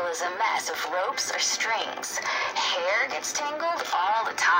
is a mess of ropes or strings. Hair gets tangled all the time.